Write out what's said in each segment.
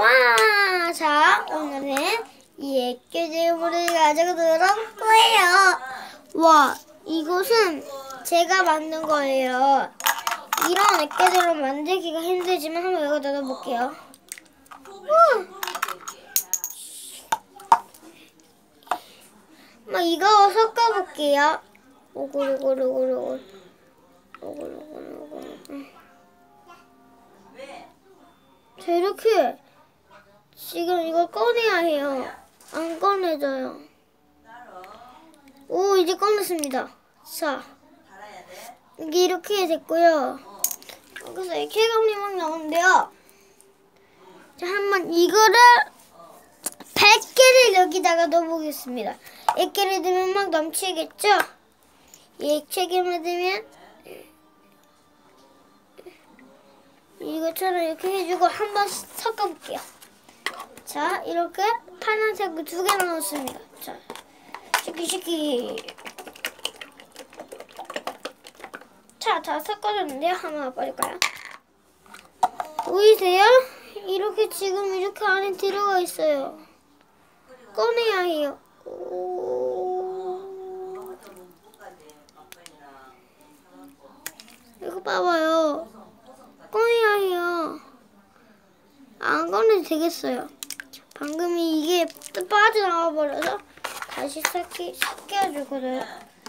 와, 자, 오늘은 이 액괴괴물을 가지고 놀아볼 거예요. 와, 이것은 제가 만든 거예요. 이런 액괴괴물을 만들기가 힘들지만 한번 여기 넣어볼게요. 막 이거 섞어볼게요. 오글오글오글오글. 자, 이렇게 지금 이걸 꺼내야 해요. 안 꺼내져요. 오, 이제 꺼냈습니다. 자, 이게 이렇게 됐고요. 여기서 액괴감이 막 나오는데요. 자, 한번 이거를 100개를 여기다가 넣어보겠습니다. 액괴를 넣으면 막 넘치겠죠? 이 액괴감을 넣으면 이것처럼 이렇게 해주고 한번 섞어볼게요. 자, 이렇게 파란색을 2개나 넣었습니다. 자, 시키시키. 자, 다 섞어줬는데요. 한번 빠질까요? 보이세요? 이렇게 지금 이렇게 안에 들어가 있어요. 꺼내야 해요. 이거 봐봐요. 꺼내야 해요. 안 꺼내도 되겠어요. 방금 이게 빠져나와 버려서 다시 섞여주거든요.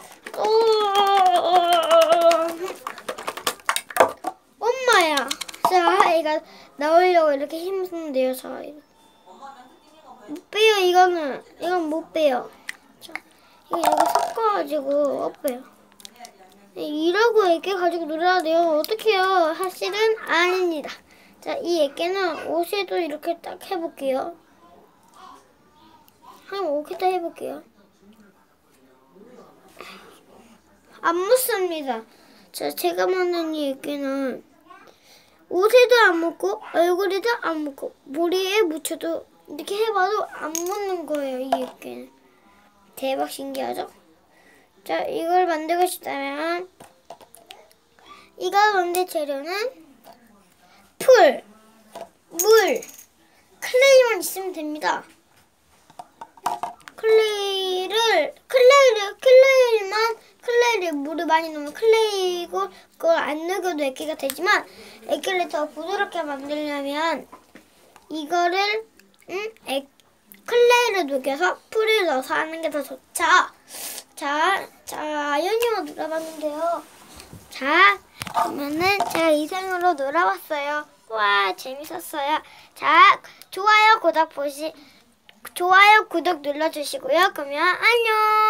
엄마야. 자, 이거 나오려고 이렇게 힘쓰는데요. 자, 이거 못 빼요. 이건 못 빼요. 자, 이거 섞어가지고 못 빼요. 이러고 액괴 가지고 놀아야 돼요. 어떡해요? 사실은 아닙니다. 자, 이 액괴는 옷에도 이렇게 딱 해볼게요. 한번 옷에다 해볼게요. 안 묻습니다. 자, 제가 만든 이 액괴는 옷에도 안 묻고 얼굴에도 안 묻고 머리에 묻혀도 이렇게 해봐도 안 묻는 거예요. 이 액괴는. 대박 신기하죠? 자, 이걸 만들고 싶다면 이걸 만들 재료는 풀, 물, 클레이만 있으면 됩니다. 클레이를 물을 많이 넣으면 클레이고 그걸 안 녹여도 액괴가 되지만 액괴를 더 부드럽게 만들려면 이거를 클레이를 녹여서 풀을 넣어서 하는 게 더 좋죠. 자, 아연이와 놀아봤는데요. 자, 그러면은 제가 이상으로 놀아봤어요. 와, 재밌었어요. 자, 좋아요, 구독 눌러주시고요. 그러면 안녕.